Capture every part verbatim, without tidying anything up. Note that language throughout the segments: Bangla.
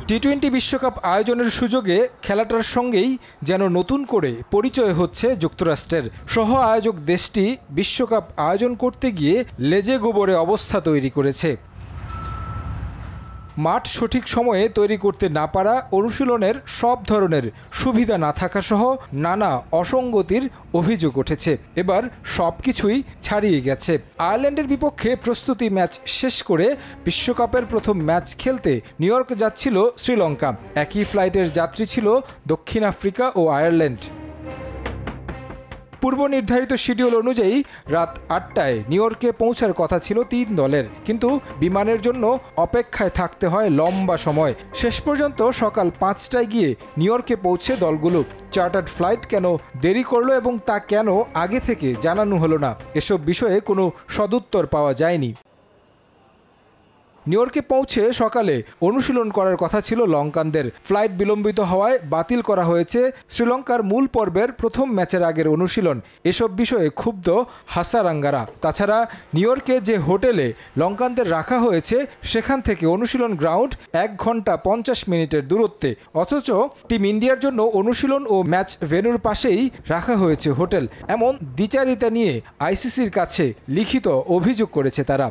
টি টোয়েন্টি বিশ্বকাপ আয়োজনের সুযোগে খেলাটার সঙ্গেই যেন নতুন করে পরিচয় হচ্ছে যুক্তরাষ্ট্রের। সহ আয়োজক দেশটি বিশ্বকাপ আয়োজন করতে গিয়ে লেজে গোবরে অবস্থা তৈরি করেছে। মাঠ সঠিক সময়ে তৈরি করতে না পারা, অনুশীলনের সব ধরনের সুবিধা না থাকা সহ নানা অসঙ্গতির অভিযোগ উঠেছে। এবার সব কিছুই ছাড়িয়ে গেছে। আয়ারল্যান্ডের বিপক্ষে প্রস্তুতি ম্যাচ শেষ করে বিশ্বকাপের প্রথম ম্যাচ খেলতে নিউ ইয়র্ক যাচ্ছিল শ্রীলঙ্কা। একই ফ্লাইটের যাত্রী ছিল দক্ষিণ আফ্রিকা ও আয়ারল্যান্ড। পূর্ব নির্ধারিত শিডিউল অনুযায়ী রাত আটটায় নিউ ইয়র্কে পৌঁছার কথা ছিল তিন দলের, কিন্তু বিমানের জন্য অপেক্ষায় থাকতে হয় লম্বা সময়। শেষ পর্যন্ত সকাল পাঁচটায় গিয়ে নিউ ইয়র্কে পৌঁছে দলগুলো। চার্টার্ড ফ্লাইট কেন দেরি করলো এবং তা কেন আগে থেকে জানানো হলো না, এসব বিষয়ে কোনো সদুত্তর পাওয়া যায়নি। নিউ ইয়র্কে পৌঁছে সকালে অনুশীলন করার কথা ছিল লঙ্কানদের। ফ্লাইট বিলম্বিত হওয়ায় বাতিল করা হয়েছে শ্রীলঙ্কার মূল পর্বের প্রথম ম্যাচের আগের অনুশীলন। এসব বিষয়ে ক্ষুব্ধ হাসারাঙ্গারা। তাছাড়া নিউ ইয়র্কে যে হোটেলে লঙ্কানদের রাখা হয়েছে সেখান থেকে অনুশীলন গ্রাউন্ড এক ঘন্টা পঞ্চাশ মিনিটের দূরত্বে, অথচ টিম ইন্ডিয়ার জন্য অনুশীলন ও ম্যাচ ভেন্যুর পাশেই রাখা হয়েছে হোটেল। এমন দ্বিচারিতা নিয়ে আইসিসির কাছে লিখিত অভিযোগ করেছে তারা।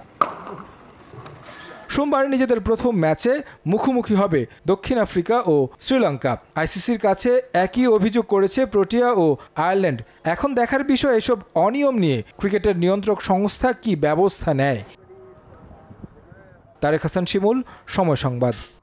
সোমবার নিজেদের প্রথম ম্যাচে মুখোমুখি হবে দক্ষিণ আফ্রিকা ও শ্রীলঙ্কা। আইসিসির কাছে একই অভিযোগ করেছে প্রোটিয়া ও আয়ারল্যান্ড। এখন দেখার বিষয় এসব অনিয়ম নিয়ে ক্রিকেটের নিয়ন্ত্রক সংস্থা কি ব্যবস্থা নেয়। তারেক হাসান শিমুল, সময় সংবাদ।